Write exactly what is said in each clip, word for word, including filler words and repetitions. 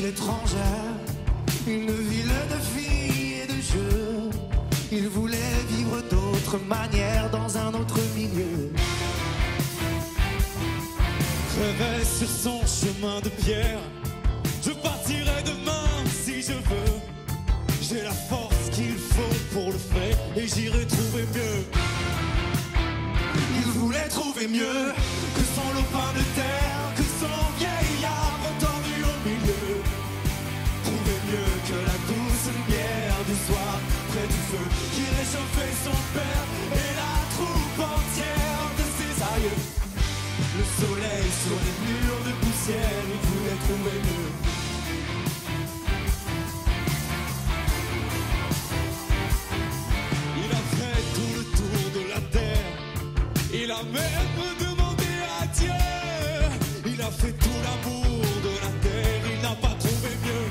étrangère, une ville de filles et de jeux. Il voulait vivre d'autres manières dans un autre milieu. Rêvait sur son chemin de pierre. Je partirai demain si je veux. J'ai la force qu'il faut pour le faire et j'irai trouver mieux. Il voulait trouver mieux que son lopin de terre, que son vieil arbre tendu au milieu. Trouver mieux que la douce lumière du soir près du feu qui réchauffait son père et la troupe entière de ses aïeux. Le soleil sur les murs de poussière, il voulait trouver mieux. Il a fait tout le tour de la terre. Il a même demandé à Dieu. Il a fait tout l'amour de la terre. Il n'a pas trouvé mieux.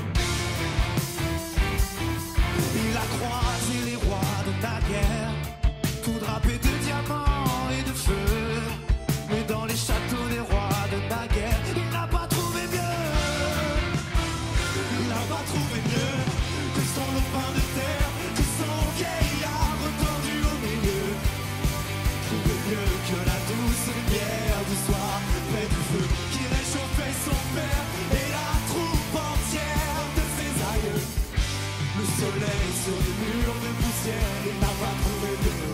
Il a croisé les rois de la guerre, tout drapés de diamants et de feu. Mais dans les châteaux des rois de la guerre, il n'a pas trouvé mieux. Il n'a pas trouvé mieux que son lopin de terre, que son vieil arbre tendu au milieu. Trouver mieux que la douce lumière du soir près du feu qui réchauffait son père et la troupe entière de ses aïeux. Le soleil sur les murs de poussière, il n'a pas trouvé mieux.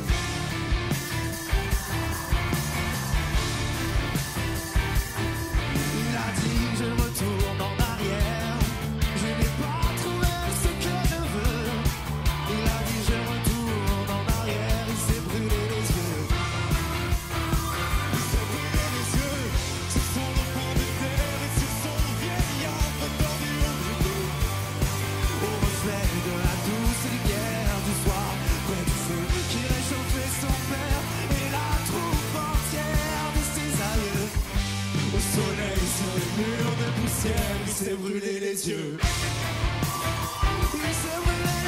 Il a dit je retourne en arrière, je n'ai pas trouvé ce que je veux. Il a dit je retourne en arrière, il s'est brûlé les yeux. Il s'est brûlé les yeux sur son lopin de terre et sur son vieil arbre tendu au milieu. Au reflet de la douce lumière du soir près du feu qui réchauffait son père et la troupe entière de ses aïeux. Au soleil sur les murs de poussière, il s'est brûlé les yeux. Il s'est brûlé